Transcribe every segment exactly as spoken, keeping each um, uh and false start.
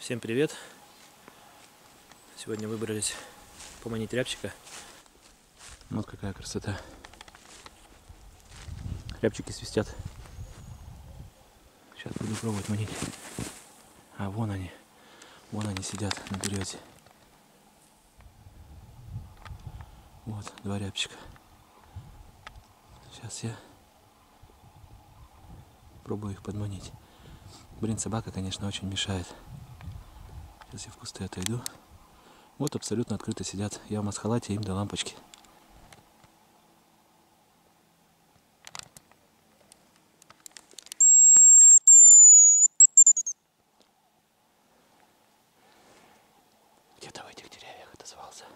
Всем привет! Сегодня выбрались поманить рябчика. Вот какая красота. Рябчики свистят. Сейчас буду пробовать манить. А вон они. Вон они сидят на березе. Вот два рябчика. Сейчас я пробую их подманить. Блин, собака, конечно, очень мешает. Сейчас я в кусты отойду. Вот абсолютно открыто сидят. Я в масхалате, им до лампочки. Где-то в этих деревьях отозвался.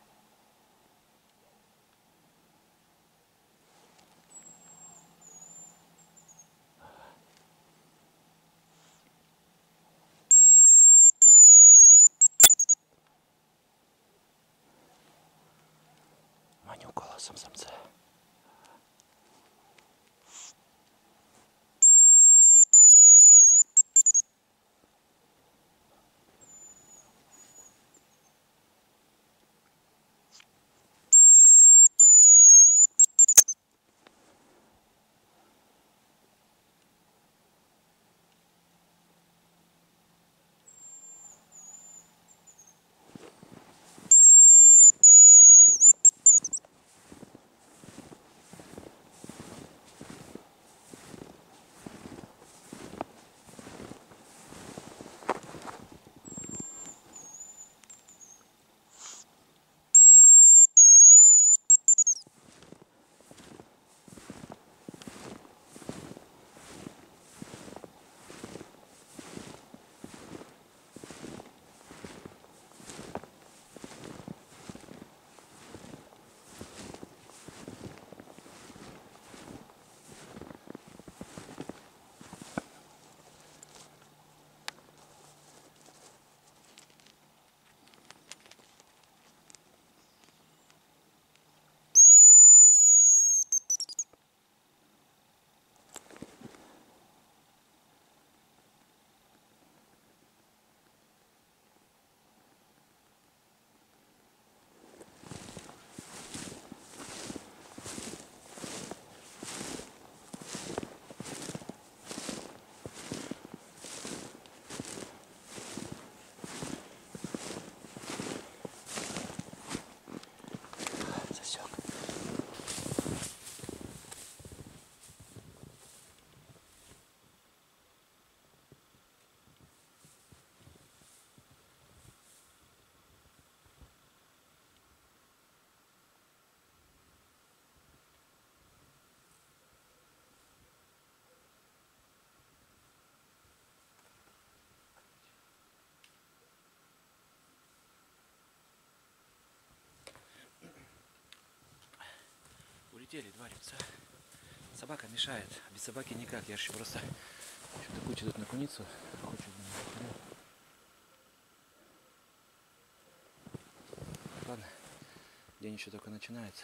Маню голосом самца. Улетели два рябца. Собака мешает. Без собаки никак. Я еще просто что-то кучу тут на куницу. Ладно. День еще только начинается.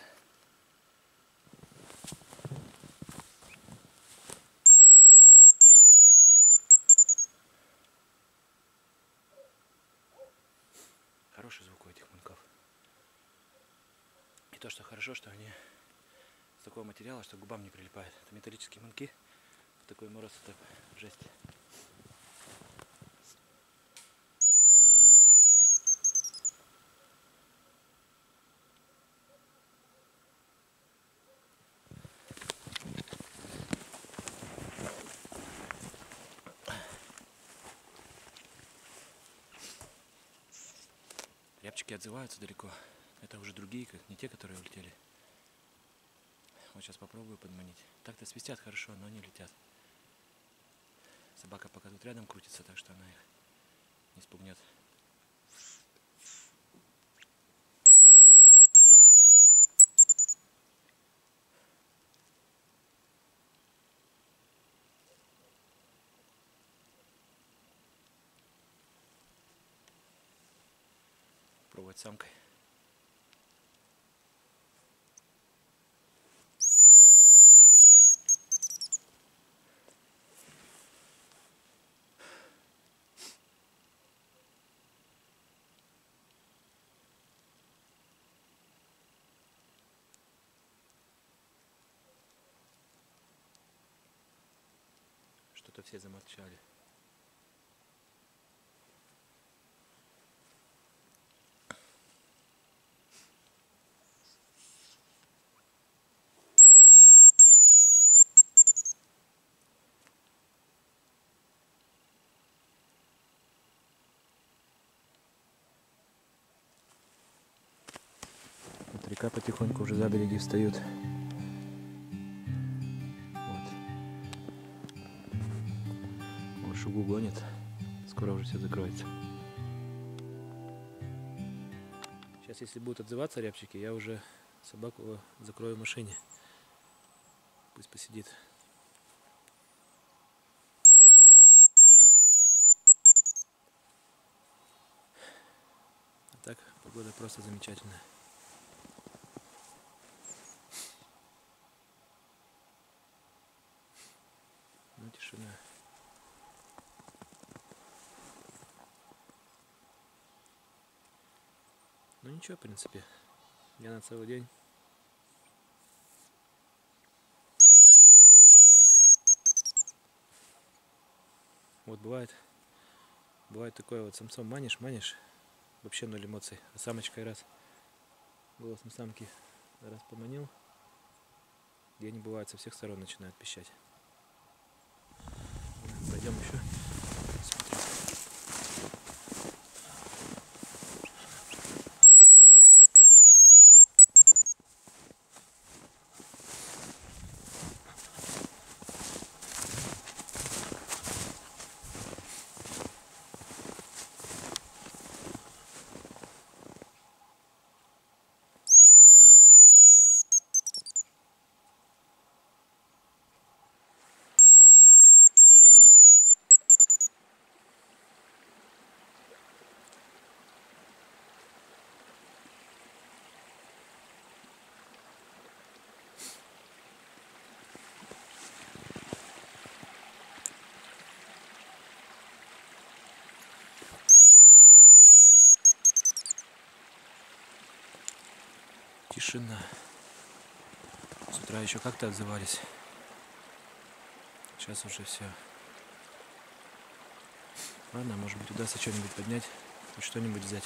Хороший звук у этих мунков. И то, что хорошо, что они с такого материала, что к губам не прилипает. Это металлические мунки. В такой мороз это жесть. Рябчики отзываются далеко. Это уже другие, как не те, которые улетели. Вот сейчас попробую подманить. Так-то свистят хорошо, но не летят. Собака пока тут рядом крутится, так что она их не спугнет. Пробовать самкой. что-то все замолчали. Вот река потихоньку уже за береги встает. Шугу гонит, скоро уже все закроется. Сейчас, если будут отзываться рябчики, я уже собаку закрою в машине. Пусть посидит. А так, погода просто замечательная. Ну, тишина. Ну ничего, в принципе, я на целый день. Вот бывает, бывает такое вот, самцом манишь, манишь, вообще ноль эмоций, а самочкой раз, голосом самки раз поманил, и они бывают со всех сторон начинают пищать. Пойдем еще. Тишина. С утра еще как-то отзывались. Сейчас уже все. Ладно, может быть, удастся что-нибудь поднять, хоть что-нибудь взять.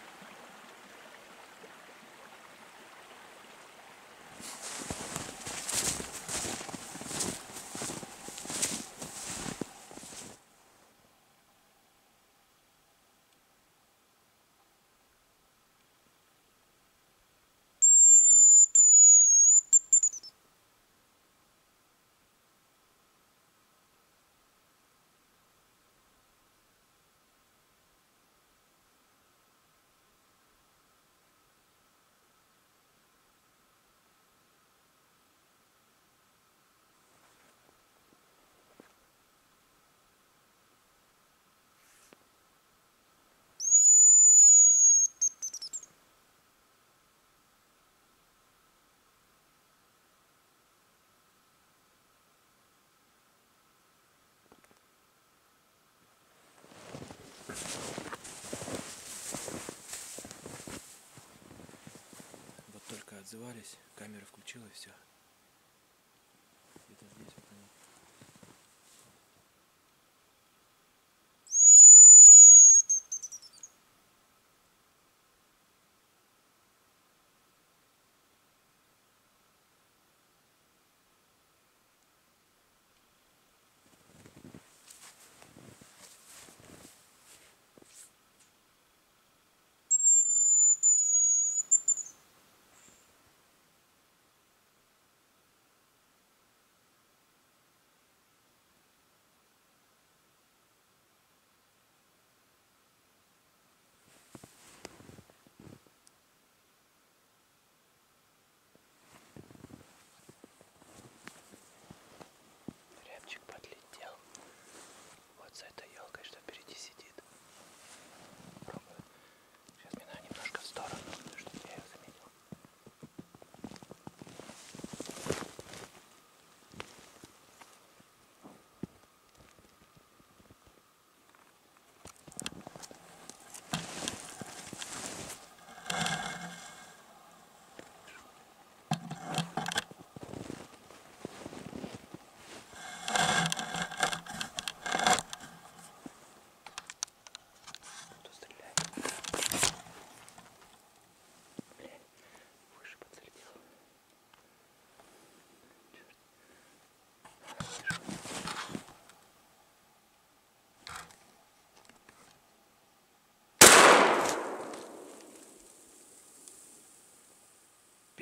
Вот только отзывались, камера включила и все. Где-то здесь вот они.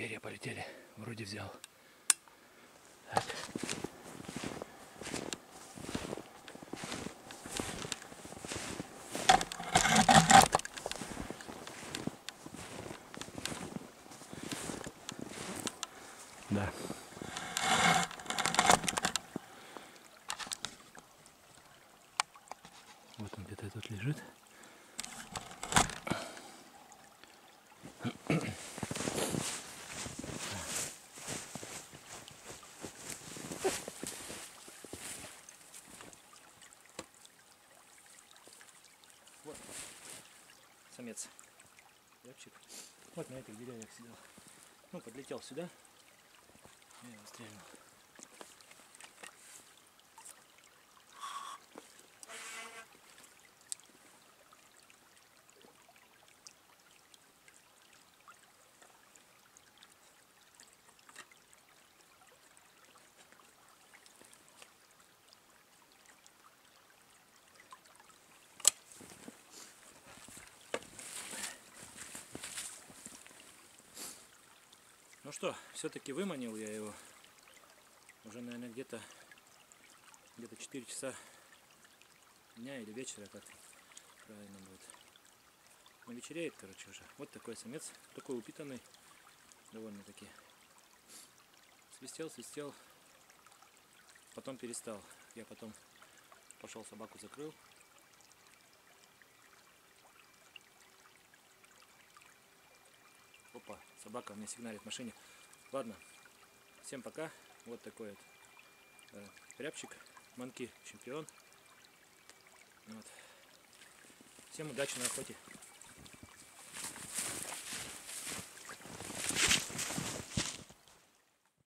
перья полетели. Вроде взял. Так. Да. Вот он где-то тут лежит. Вот самец рябчик. Вот на этих деревьях сидел. Ну, подлетел сюда. Я его стрельнул. Ну что, все-таки выманил я его. Уже, наверное, где-то где-то четыре часа дня или вечера, как правильно будет. Но вечереет, короче, уже. Вот такой самец, такой упитанный, довольно-таки. Свистел, свистел, потом перестал. Я потом пошел собаку закрыл. Опа, собака мне сигналит в машине. Ладно, всем пока. Вот такой вот э, рябчик, манки чемпион. Вот. Всем удачи на охоте.